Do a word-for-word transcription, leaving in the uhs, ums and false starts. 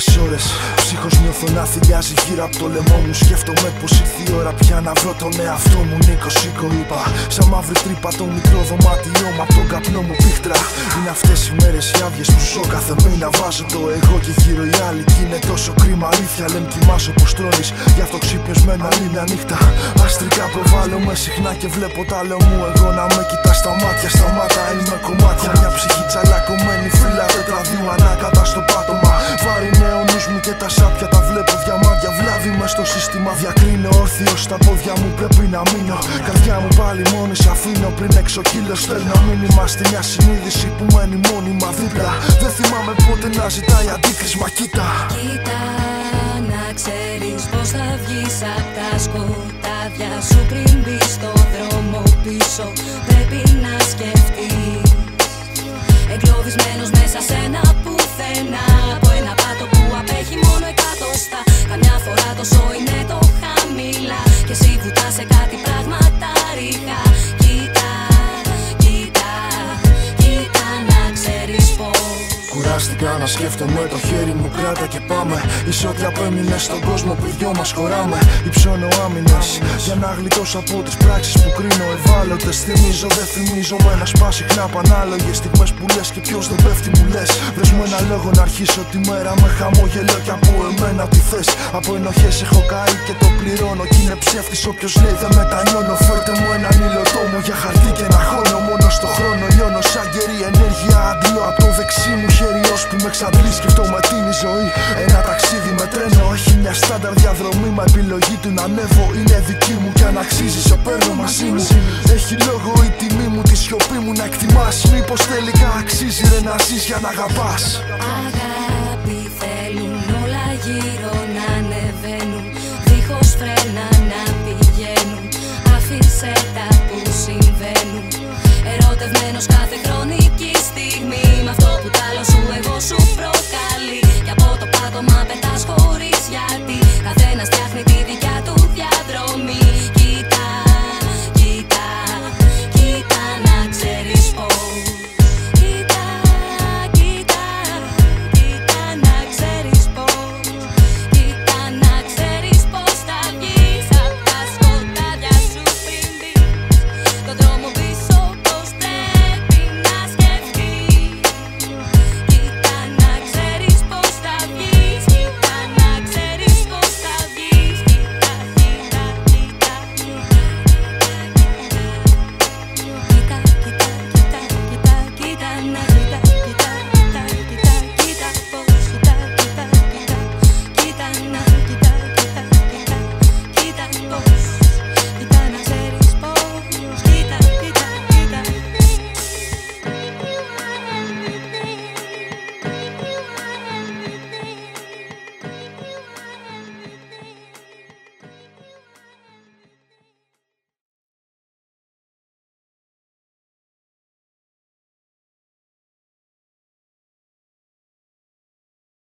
πολλές ώρες. Ψύχος νιώθω να θηλιάζει γύρω από το λαιμό μου. Σκέφτομαι πως ήρθε η ώρα πια να βρω τον εαυτό μου. Νίκο, σήκω, είπα. Σαν μαύρη τρύπα το μικρό δωμάτιό μου απ' τον καπνό μου πίχτρα. Είναι αυτές οι μέρες οι άδειες που ζω κάθε μήνα. Βάζω το εγώ και γύρω οι άλλοι. Κι είναι τόσο κρίμα, αλήθεια. Λέμε κοιμάσαι πως τρώνεις. Γι' αυτό ξύπνιος με ένα άλλη μια νύχτα. Αστρικά προβάλλομαι συχνά και βλέπω τα λέω μου. Εγώ να με κοιτάς στα μάτια, στα μάτια είμαι κομμάτια. Μια ψυχή τσαλακωμένη, φύλλα τετραδίου ανάκατα στο πάτωμα. Βάρη νέο νους μου και τα σάπια τα βλέπω διαμάντια. Βλάβη μες στο σύστημα διακρίνω. Όρθιος στα πόδια μου πρέπει να μείνω. Καρδιά μου πάλι μόνη σ' αφήνω πριν έξω κύλο. Στέλνω μήνυμα στη μια συνείδηση που μένει μόνιμα δίπλα. Δεν θυμάμαι πότε να ζητάει αντίκρισμα, κοίτα. Κοίτα, να ξέρεις πως θα βγεις απ' τα σκοτάδια σου πριν μπεις στο δρόμο πίσω. Πρέπει να σκεφτείς. Εγκλωβισμένος μέσα σε ένα πουθενά. Από ένα πάτο που απέχει μόνο εκατοστά. Καμιά φορά τόσο είναι το χαμηλά. Και εσύ βουτάς σε κάτι πράγματα ριχά. Κοίτα, κοίτα, κοίτα να ξέρεις πως. Κουράστηκα να σκέφτομαι, το χέρι μου κράτα και πάμε. Είσαι ό,τι απέμεινε στον κόσμο που δυο μας χωράμε. Υψώνω άμυνες για να γλιτώσω από τις πράξεις που κρίνω ευάλωτες. Θυμίζω, δεν θυμίζω με ένα σπά συχνά πανάλογες στιγμές που λες και ποιος δεν πέφτει μου λες. Βρες μου ένα λόγο να αρχίσω τη μέρα με χαμόγελο κι από εμένα τι θες. Από ενοχές έχω καεί και το πληρώνω κι είναι ψεύτης όποιος λέει δεν μετανιώνω. Φέρτε μου έναν ήλιοτό μου για χαρτί και ένα χώνο. Μόνο στο χρόνο λιώνω σαν καιρή ενέργεια αντλώ από το δεξί μου χέρι. Που με εξαντλεί, σκεφτόμαι την η ζωή. Ένα ταξίδι με τρένο έχει μια στάνταρ διαδρομή. Μα επιλογή του να ανέβω είναι δική μου. Κι αν αξίζει, σε παίρνω μαζί μου. Έχει λόγο η τιμή μου, τη σιωπή μου να εκτιμάς. Μήπως τελικά αξίζει ρε να ζεις για να αγαπάς. Αγάπη θέλουν όλα γύρω να ανεβαίνουν. Δίχως φρένα να πηγαίνουν. Άφησε τα που συμβαίνουν. Ερωτευμένος κάθε χρονική στιγμή. Μ' αυτό που τ' άλλο σου εγώ σου προκαλεί. Και από το πάτωμα πετάς χωρίς γιατί. Καθένας φτιάχνει τη δικιά